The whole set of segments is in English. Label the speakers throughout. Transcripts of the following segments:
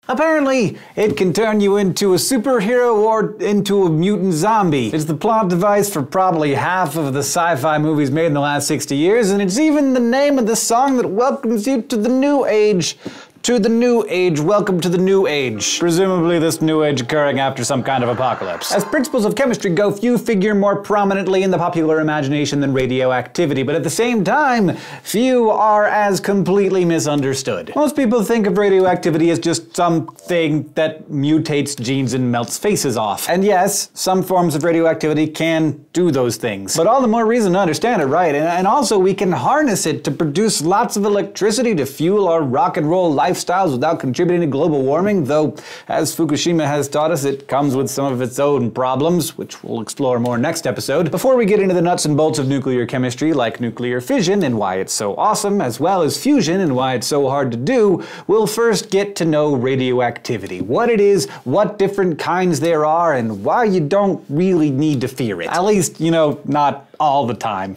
Speaker 1: Apparently, it can turn you into a superhero or into a mutant zombie. It's the plot device for probably half of the sci-fi movies made in the last 60 years, and it's even the name of the song that welcomes you to the new age. To the new age, welcome to the new age. Presumably this new age occurring after some kind of apocalypse. As principles of chemistry go, few figure more prominently in the popular imagination than radioactivity, but at the same time, few are as completely misunderstood. Most people think of radioactivity as just something that mutates genes and melts faces off. And yes, some forms of radioactivity can do those things. But all the more reason to understand it right, and also we can harness it to produce lots of electricity to fuel our rock and roll lifestyles without contributing to global warming, though, as Fukushima has taught us, it comes with some of its own problems, which we'll explore more next episode. Before we get into the nuts and bolts of nuclear chemistry, like nuclear fission and why it's so awesome, as well as fusion and why it's so hard to do, we'll first get to know radioactivity. What it is, what different kinds there are, and why you don't really need to fear it. At least, you know, not all the time.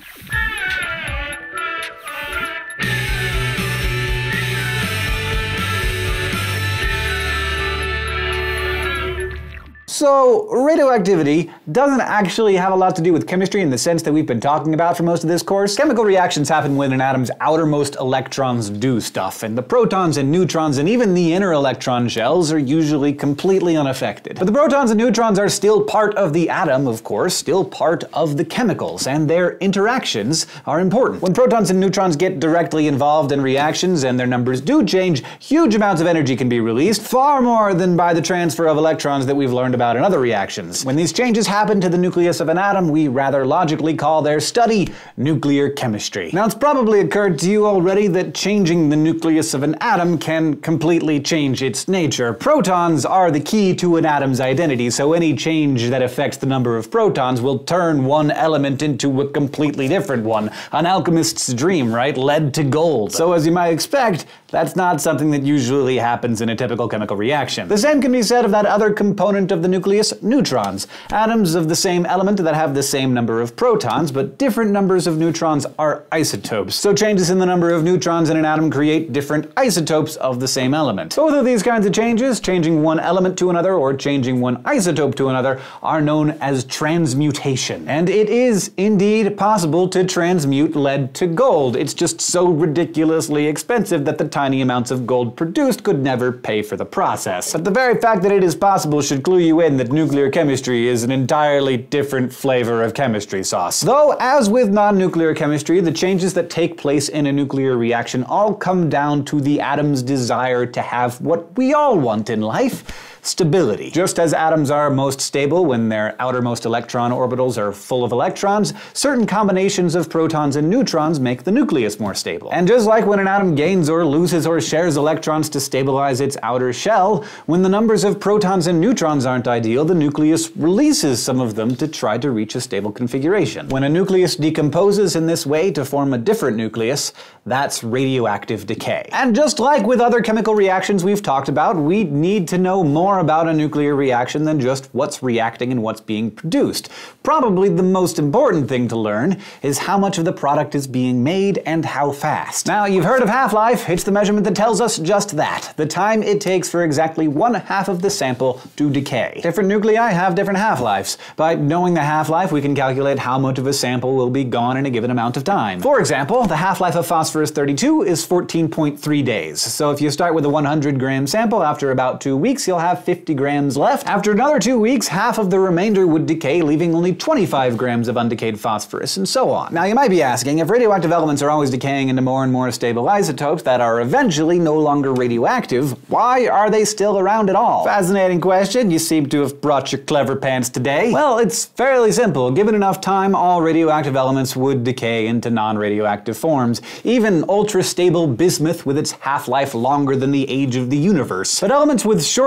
Speaker 1: So, radioactivity doesn't actually have a lot to do with chemistry in the sense that we've been talking about for most of this course. Chemical reactions happen when an atom's outermost electrons do stuff, and the protons and neutrons and even the inner electron shells are usually completely unaffected. But the protons and neutrons are still part of the atom, of course, still part of the chemicals, and their interactions are important. When protons and neutrons get directly involved in reactions and their numbers do change, huge amounts of energy can be released, far more than by the transfer of electrons that we've learned about in other reactions. When these changes happen to the nucleus of an atom, we rather logically call their study nuclear chemistry. Now, it's probably occurred to you already that changing the nucleus of an atom can completely change its nature. Protons are the key to an atom's identity, so any change that affects the number of protons will turn one element into a completely different one. An alchemist's dream, right? Lead to gold. So as you might expect, that's not something that usually happens in a typical chemical reaction. The same can be said of that other component of the nucleus, neutrons. Atoms of the same element that have the same number of protons, but different numbers of neutrons are isotopes. So changes in the number of neutrons in an atom create different isotopes of the same element. Both of these kinds of changes, changing one element to another or changing one isotope to another, are known as transmutation. And it is indeed possible to transmute lead to gold. It's just so ridiculously expensive that the tiny amounts of gold produced could never pay for the process. But the very fact that it is possible should clue you in that nuclear chemistry is an entirely different flavor of chemistry sauce. Though, as with non-nuclear chemistry, the changes that take place in a nuclear reaction all come down to the atom's desire to have what we all want in life: stability. Just as atoms are most stable when their outermost electron orbitals are full of electrons, certain combinations of protons and neutrons make the nucleus more stable. And just like when an atom gains or loses or shares electrons to stabilize its outer shell, when the numbers of protons and neutrons aren't ideal, the nucleus releases some of them to try to reach a stable configuration. When a nucleus decomposes in this way to form a different nucleus, that's radioactive decay. And just like with other chemical reactions we've talked about, we need to know more about a nuclear reaction than just what's reacting and what's being produced. Probably the most important thing to learn is how much of the product is being made and how fast. Now, you've heard of half-life. It's the measurement that tells us just that. The time it takes for exactly 1/2 of the sample to decay. Different nuclei have different half-lives. By knowing the half-life, we can calculate how much of a sample will be gone in a given amount of time. For example, the half-life of phosphorus-32 is 14.3 days. So if you start with a 100-gram sample, after about 2 weeks, you'll have 50 grams left. After another 2 weeks, half of the remainder would decay, leaving only 25 grams of undecayed phosphorus, and so on. Now, you might be asking, if radioactive elements are always decaying into more and more stable isotopes that are eventually no longer radioactive, why are they still around at all? Fascinating question. You seem to have brought your clever pants today. Well, it's fairly simple. Given enough time, all radioactive elements would decay into non-radioactive forms. Even ultra-stable bismuth with its half-life longer than the age of the universe. But elements with short half-lives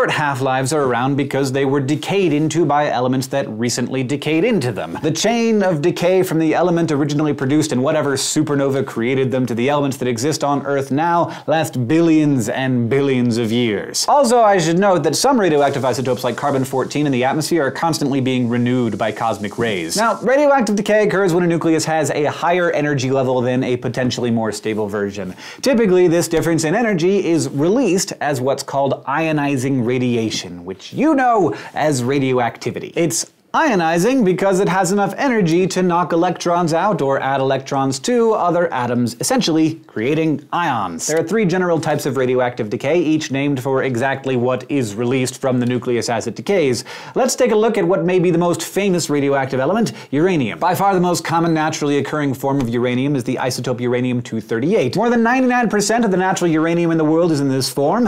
Speaker 1: half-lives are around because they were decayed into by elements that recently decayed into them. The chain of decay from the element originally produced in whatever supernova created them to the elements that exist on Earth now lasts billions and billions of years. Also, I should note that some radioactive isotopes like carbon-14 in the atmosphere are constantly being renewed by cosmic rays. Now, radioactive decay occurs when a nucleus has a higher energy level than a potentially more stable version. Typically, this difference in energy is released as what's called ionizing radiation, which you know as radioactivity. It's ionizing because it has enough energy to knock electrons out or add electrons to other atoms, essentially creating ions. There are three general types of radioactive decay, each named for exactly what is released from the nucleus as it decays. Let's take a look at what may be the most famous radioactive element, uranium. By far the most common naturally occurring form of uranium is the isotope uranium-238. More than 99% of the natural uranium in the world is in this form.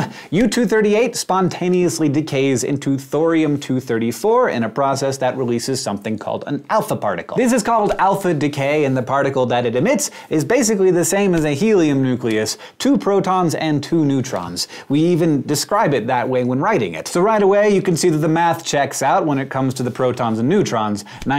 Speaker 1: U-238 spontaneously decays into thorium-234 in a process that releases something called an alpha particle. This is called alpha decay, and the particle that it emits is basically the same as a helium nucleus, 2 protons and 2 neutrons. We even describe it that way when writing it. So right away you can see that the math checks out when it comes to the protons and neutrons.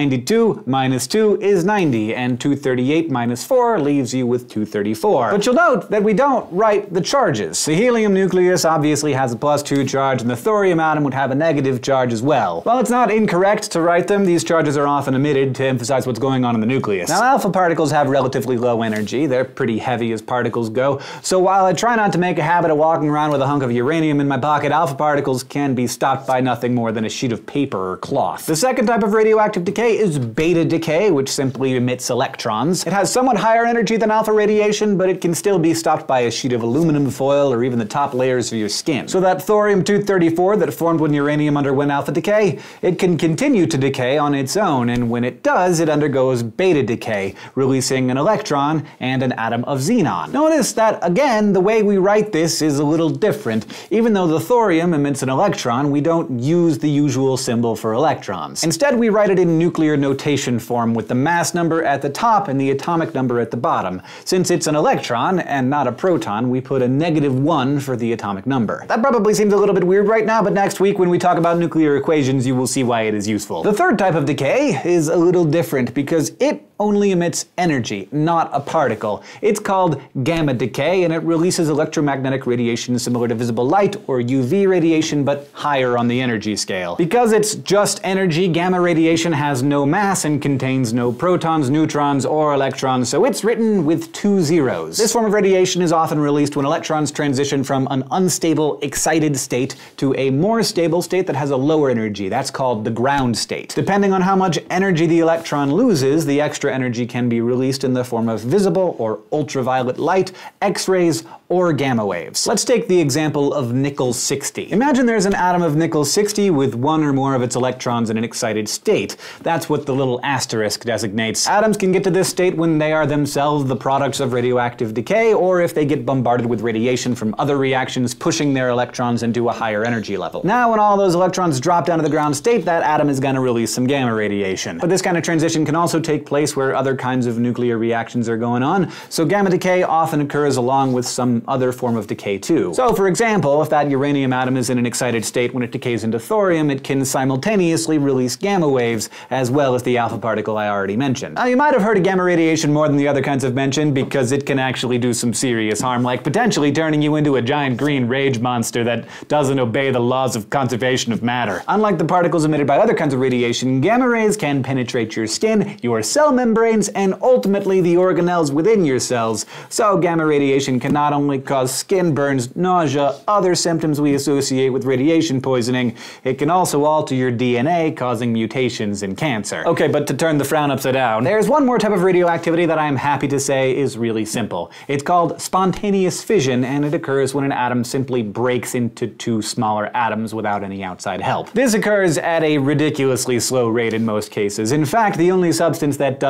Speaker 1: 92 minus 2 is 90, and 238 minus 4 leaves you with 234. But you'll note that we don't write the charges. The helium nucleus obviously has a +2 charge, and the thorium atom would have a negative charge as well. While it's not incorrect to write them, these charges are often omitted to emphasize what's going on in the nucleus. Now, alpha particles have relatively low energy. They're pretty heavy as particles go, so while I try not to make a habit of walking around with a hunk of uranium in my pocket, alpha particles can be stopped by nothing more than a sheet of paper or cloth. The second type of radioactive decay is beta decay, which simply emits electrons. It has somewhat higher energy than alpha radiation, but it can still be stopped by a sheet of aluminum foil or even the top layers of your skin. So that thorium-234 that formed when uranium underwent alpha decay, it can continue to decay on its own, and when it does, it undergoes beta decay, releasing an electron and an atom of xenon. Notice that, again, the way we write this is a little different. Even though the thorium emits an electron, we don't use the usual symbol for electrons. Instead, we write it in nuclear notation form with the mass number at the top and the atomic number at the bottom. Since it's an electron and not a proton, we put a -1 for the atomic number. That probably seems a little bit weird right now, but next week when we talk about nuclear equations, you will see why it is useful. The third type of decay is a little different because it only emits energy, not a particle. It's called gamma decay, and it releases electromagnetic radiation similar to visible light or UV radiation, but higher on the energy scale. Because it's just energy, gamma radiation has no mass and contains no protons, neutrons, or electrons, so it's written with 2 zeros. This form of radiation is often released when electrons transition from an unstable, excited state to a more stable state that has a lower energy. That's called the ground state. Depending on how much energy the electron loses, the extra energy can be released in the form of visible or ultraviolet light, X-rays, or gamma waves. Let's take the example of nickel-60. Imagine there's an atom of nickel-60 with one or more of its electrons in an excited state. That's what the little asterisk designates. Atoms can get to this state when they are themselves the products of radioactive decay, or if they get bombarded with radiation from other reactions pushing their electrons into a higher energy level. Now when all those electrons drop down to the ground state, that atom is going to release some gamma radiation. But this kind of transition can also take place where other kinds of nuclear reactions are going on, so gamma decay often occurs along with some other form of decay too. So for example, if that uranium atom is in an excited state when it decays into thorium, it can simultaneously release gamma waves as well as the alpha particle I already mentioned. Now you might have heard of gamma radiation more than the other kinds I've mentioned because it can actually do some serious harm, like potentially turning you into a giant green rage monster that doesn't obey the laws of conservation of matter. Unlike the particles emitted by other kinds of radiation, gamma rays can penetrate your skin, your cell membranes, and ultimately the organelles within your cells. So gamma radiation can not only cause skin burns, nausea, other symptoms we associate with radiation poisoning, it can also alter your DNA, causing mutations and cancer. Okay, but to turn the frown upside down, there's one more type of radioactivity that I'm happy to say is really simple. It's called spontaneous fission, and it occurs when an atom simply breaks into 2 smaller atoms without any outside help. This occurs at a ridiculously slow rate in most cases. In fact, the only substance that does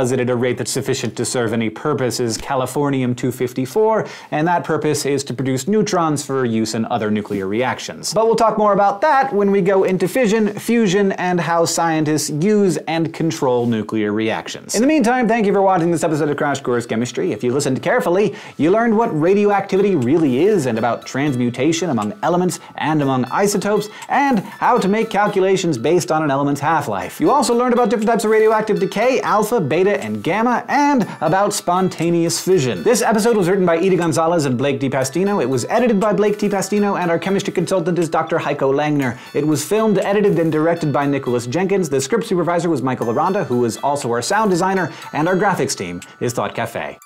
Speaker 1: deposit at a rate that's sufficient to serve any purpose is californium-254, and that purpose is to produce neutrons for use in other nuclear reactions. But we'll talk more about that when we go into fission, fusion, and how scientists use and control nuclear reactions. In the meantime, thank you for watching this episode of Crash Course Chemistry. If you listened carefully, you learned what radioactivity really is and about transmutation among elements and among isotopes, and how to make calculations based on an element's half-life. You also learned about different types of radioactive decay, alpha, beta, and gamma, and about spontaneous fission. This episode was written by Ida Gonzalez and Blake DiPastino. It was edited by Blake DiPastino, and our chemistry consultant is Dr. Heiko Langner. It was filmed, edited, and directed by Nicholas Jenkins. The script supervisor was Michael Aranda, who is also our sound designer, and our graphics team is Thought Cafe.